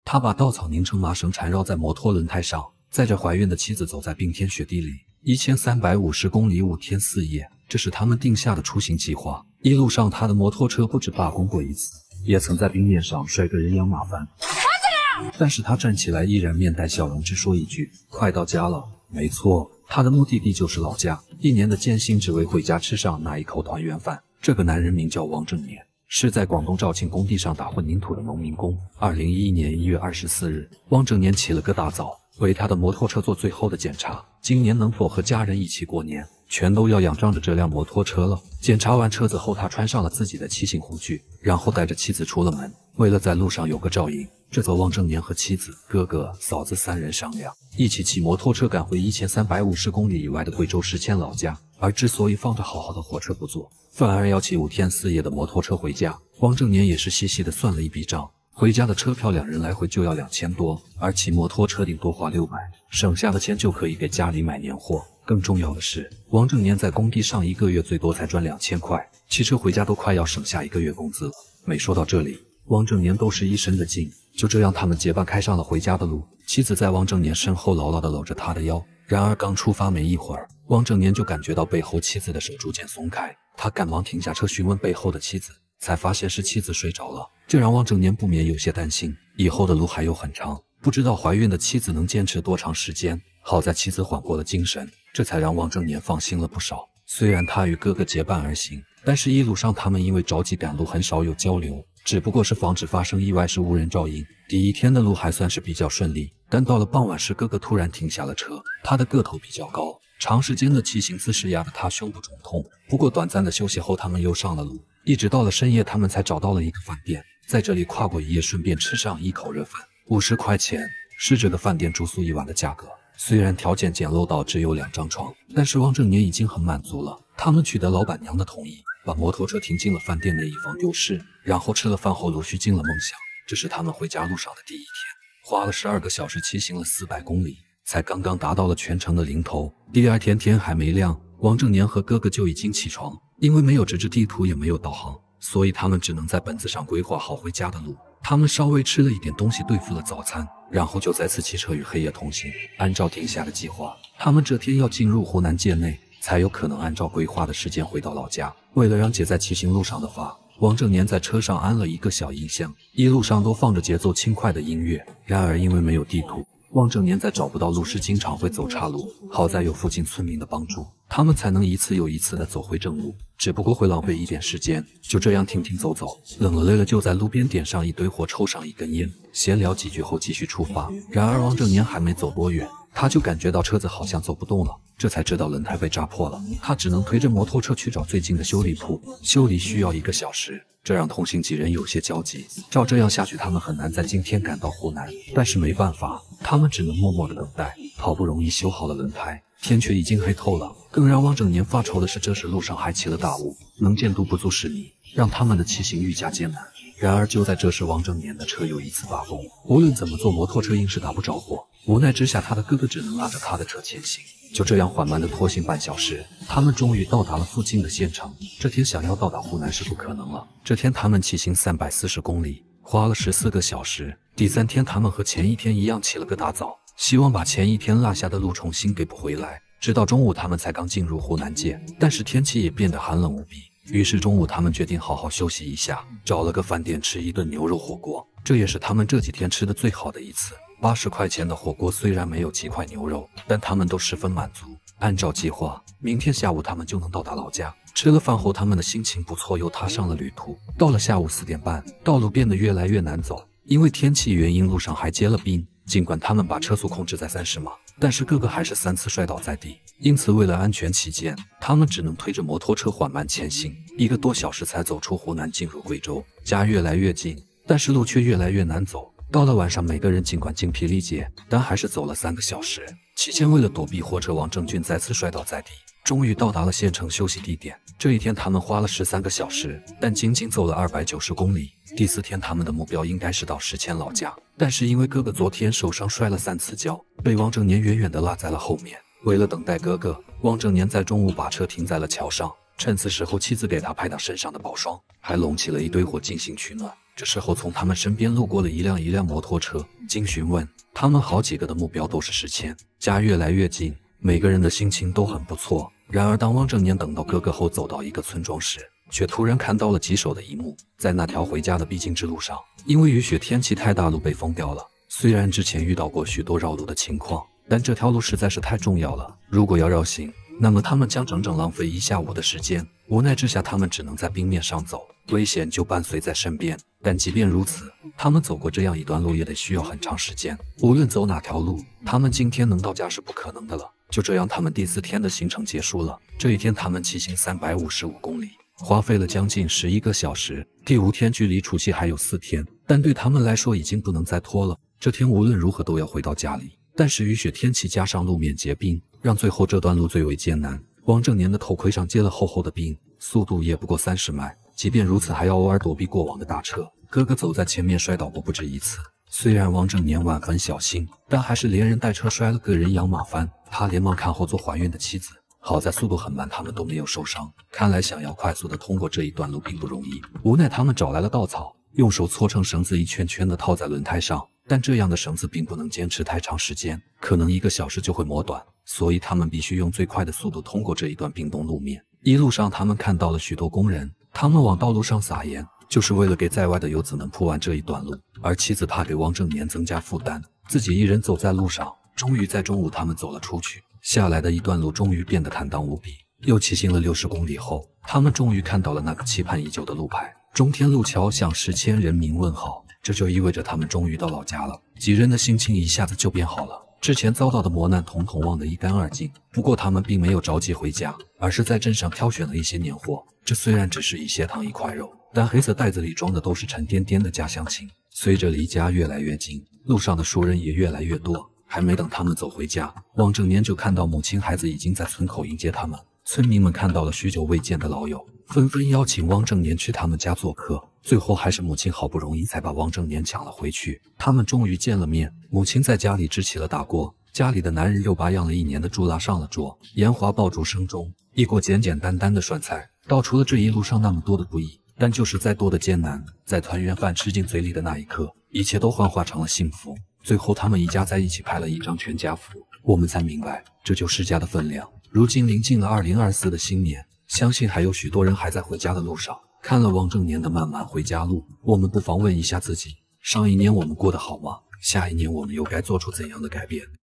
他把稻草拧成麻绳缠绕在摩托轮胎上，载着怀孕的妻子走在冰天雪地里，1350公里5天4夜，这是他们定下的出行计划。一路上，他的摩托车不止罢工过一次，也曾在冰面上摔个人仰马翻。但是他站起来依然面带笑容，只说一句：“快到家了。”没错，他的目的地就是老家。一年的艰辛，只为回家吃上那一口团圆饭。这个男人名叫王正年，是在广东肇庆工地上打混凝土的农民工。2011年1月24日，王正年起了个大早，为他的摩托车做最后的检查。今年能否和家人一起过年，全都要仰仗着这辆摩托车了。检查完车子后，他穿上了自己的骑行护具，然后带着妻子出了门。为了在路上有个照应，这次王正年和妻子、哥哥、嫂子3人商量，一起骑摩托车赶回1350公里以外的贵州石阡老家。而之所以放着好好的火车不坐，反而要骑5天4夜的摩托车回家，王正年也是细细的算了一笔账。回家的车票2人来回就要2000多，而骑摩托车顶多花600，省下的钱就可以给家里买年货。更重要的是，王正年在工地上1个月最多才赚2000块，骑车回家都快要省下1个月工资了。没说到这里，王正年都是一身的劲。就这样，他们结伴开上了回家的路。妻子在王正年身后牢牢地搂着他的腰。然而刚出发没一会儿，王正年就感觉到背后妻子的手逐渐松开，他赶忙停下车询问背后的妻子，才发现是妻子睡着了。这让王正年不免有些担心，以后的路还有很长，不知道怀孕的妻子能坚持多长时间。好在妻子缓过了精神，这才让王正年放心了不少。虽然他与哥哥结伴而行，但是一路上他们因为着急赶路，很少有交流，只不过是防止发生意外时无人照应。第一天的路还算是比较顺利，但到了傍晚时，哥哥突然停下了车。他的个头比较高，长时间的骑行姿势压得他胸部肿痛。不过短暂的休息后，他们又上了路，一直到了深夜，他们才找到了一个饭店，在这里跨过一夜，顺便吃上一口热饭。50块钱是这个饭店住宿1晚的价格。虽然条件简陋到只有2张床，但是王正年已经很满足了。他们取得老板娘的同意，把摩托车停进了饭店内以防丢失，然后吃了饭后陆续进了梦想。这是他们回家路上的第一天，花了12个小时骑行了400公里，才刚刚达到了全程的零头。第二天天还没亮，王正年和哥哥就已经起床，因为没有纸质地图也没有导航，所以他们只能在本子上规划好回家的路。他们稍微吃了一点东西对付了早餐，然后就再次骑车与黑夜同行。按照定下的计划，他们这天要进入湖南界内，才有可能按照规划的时间回到老家。为了让姐在骑行路上的话，王正年在车上安了一个小音箱，一路上都放着节奏轻快的音乐。然而因为没有地图，王正年在找不到路时经常会走岔路，好在有附近村民的帮助，他们才能一次又一次地走回正路，只不过会浪费一点时间。就这样停停走走，冷了累了就在路边点上一堆火，抽上一根烟，闲聊几句后继续出发。然而王正年还没走多远，他就感觉到车子好像走不动了，这才知道轮胎被扎破了。他只能推着摩托车去找最近的修理铺，修理需要1个小时，这让同行几人有些焦急。照这样下去，他们很难在今天赶到湖南。但是没办法，他们只能默默的等待。好不容易修好了轮胎，天却已经黑透了。更让王正年发愁的是，这时路上还起了大雾，能见度不足10米，让他们的骑行愈加艰难。然而就在这时，王正年的车又一次罢工，无论怎么做，摩托车硬是打不着火。无奈之下，他的哥哥只能拉着他的车前行。就这样缓慢的拖行半小时，他们终于到达了附近的县城。这天想要到达湖南是不可能了。这天他们骑行340公里，花了14个小时。第3天他们和前一天一样起了个大早，希望把前一天落下的路重新给补回来。直到中午他们才刚进入湖南界，但是天气也变得寒冷无比。于是中午他们决定好好休息一下，找了个饭店吃一顿牛肉火锅。这也是他们这几天吃的最好的一次。80块钱的火锅虽然没有几块牛肉，但他们都十分满足。按照计划，明天下午他们就能到达老家。吃了饭后，他们的心情不错，又踏上了旅途。到了下午4点半，道路变得越来越难走，因为天气原因，路上还结了冰。尽管他们把车速控制在30码，但是哥哥还是3次摔倒在地。因此为了安全起见，他们只能推着摩托车缓慢前行，1个多小时才走出湖南，进入贵州。家越来越近，但是路却越来越难走。到了晚上，每个人尽管精疲力竭，但还是走了3个小时。期间为了躲避货车，王正俊再次摔倒在地。终于到达了县城休息地点。这一天他们花了13个小时，但仅仅走了290公里。第4天他们的目标应该是到石阡老家，但是因为哥哥昨天受伤摔了3次跤，被王正年远远地落在了后面。为了等待哥哥，王正年在中午把车停在了桥上，趁此时候妻子给他拍打身上的宝霜，还拢起了一堆火进行取暖。 这时候，从他们身边路过了一辆摩托车。经询问，他们好几个的目标都是1000，家越来越近，每个人的心情都很不错。然而，当汪正年等到哥哥后走到一个村庄时，却突然看到了棘手的一幕。在那条回家的必经之路上，因为雨雪天气太大，路被封掉了。虽然之前遇到过许多绕路的情况，但这条路实在是太重要了，如果要绕行，那么他们将整整浪费1下午的时间。无奈之下，他们只能在冰面上走，危险就伴随在身边。但即便如此，他们走过这样一段路也得需要很长时间。无论走哪条路，他们今天能到家是不可能的了。就这样，他们第4天的行程结束了。这一天，他们骑行355公里，花费了将近11个小时。第5天距离除夕还有4天，但对他们来说已经不能再拖了。这天无论如何都要回到家里，但是雨雪天气加上路面结冰，让最后这段路最为艰难。汪正年的头盔上结了厚厚的冰，速度也不过30迈。即便如此，还要偶尔躲避过往的大车。哥哥走在前面摔倒过不止一次，虽然汪正年万分小心，但还是连人带车摔了个人仰马翻。他连忙看后座怀孕的妻子，好在速度很慢，他们都没有受伤。看来想要快速的通过这一段路并不容易。无奈他们找来了稻草，用手搓成绳子，一圈圈的套在轮胎上。但这样的绳子并不能坚持太长时间，可能1个小时就会磨短，所以他们必须用最快的速度通过这一段冰冻路面。一路上他们看到了许多工人，他们往道路上撒盐，就是为了给在外的游子们铺完这一段路。而妻子怕给汪正年增加负担，自己一人走在路上。终于在中午他们走了出去，下来的一段路终于变得坦荡无比。又骑行了60公里后，他们终于看到了那个期盼已久的路牌。中天路桥向10千人民问好，这就意味着他们终于到老家了。几人的心情一下子就变好了，之前遭到的磨难统统忘得一干二净。不过他们并没有着急回家，而是在镇上挑选了一些年货。这虽然只是1些糖1块肉，但黑色袋子里装的都是沉甸甸的家乡情。随着离家越来越近，路上的熟人也越来越多。还没等他们走回家，汪正年就看到母亲孩子已经在村口迎接他们。村民们看到了许久未见的老友，纷纷邀请汪正年去他们家做客。最后还是母亲好不容易才把汪正年抢了回去。他们终于见了面，母亲在家里支起了大锅，家里的男人又把养了1年的猪拉上了桌。烟花爆竹声中，一锅简简单单的涮菜，道出了这一路上那么多的不易。但就是再多的艰难，在团圆饭吃进嘴里的那一刻，一切都幻化成了幸福。最后他们一家在一起拍了一张全家福，我们才明白这就是家的分量。如今临近了2024的新年，相信还有许多人还在回家的路上。看了汪正年的漫漫回家路，我们不妨问一下自己，上一年我们过得好吗？下一年我们又该做出怎样的改变？